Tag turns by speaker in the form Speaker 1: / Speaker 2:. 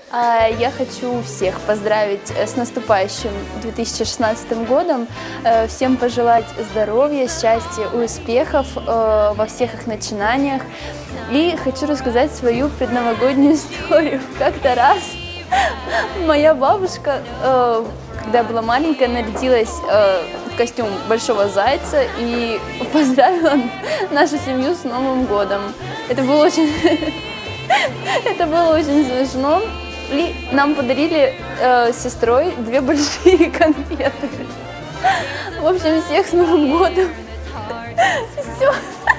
Speaker 1: Я хочу всех поздравить с наступающим 2016 годом, всем пожелать здоровья, счастья и успехов во всех их начинаниях. И хочу рассказать свою предновогоднюю историю. Как-то раз моя бабушка, когда я была маленькая, нарядилась в костюм большого зайца и поздравила нашу семью с Новым годом. Это было очень смешно. И нам подарили с сестрой 2 большие конфеты. В общем, всех с Новым годом. Все.